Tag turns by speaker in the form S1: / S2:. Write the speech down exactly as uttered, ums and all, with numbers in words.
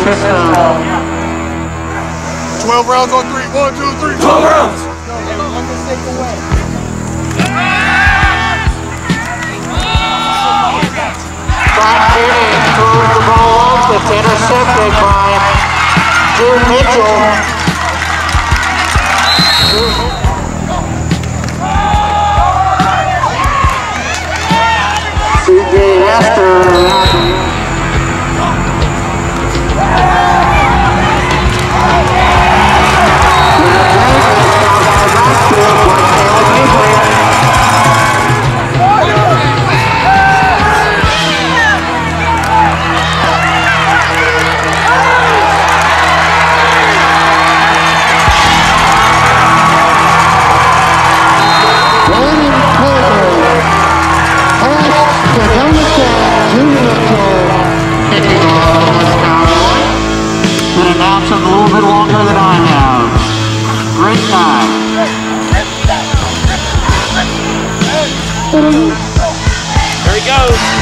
S1: system.
S2: twelve rounds on three. One, two, three.
S3: twelve rounds.
S1: Back hitting through the ball. It's intercepted by Jim Mitchell. C J Hester. A little bit longer than I have. Great time.
S3: There he goes.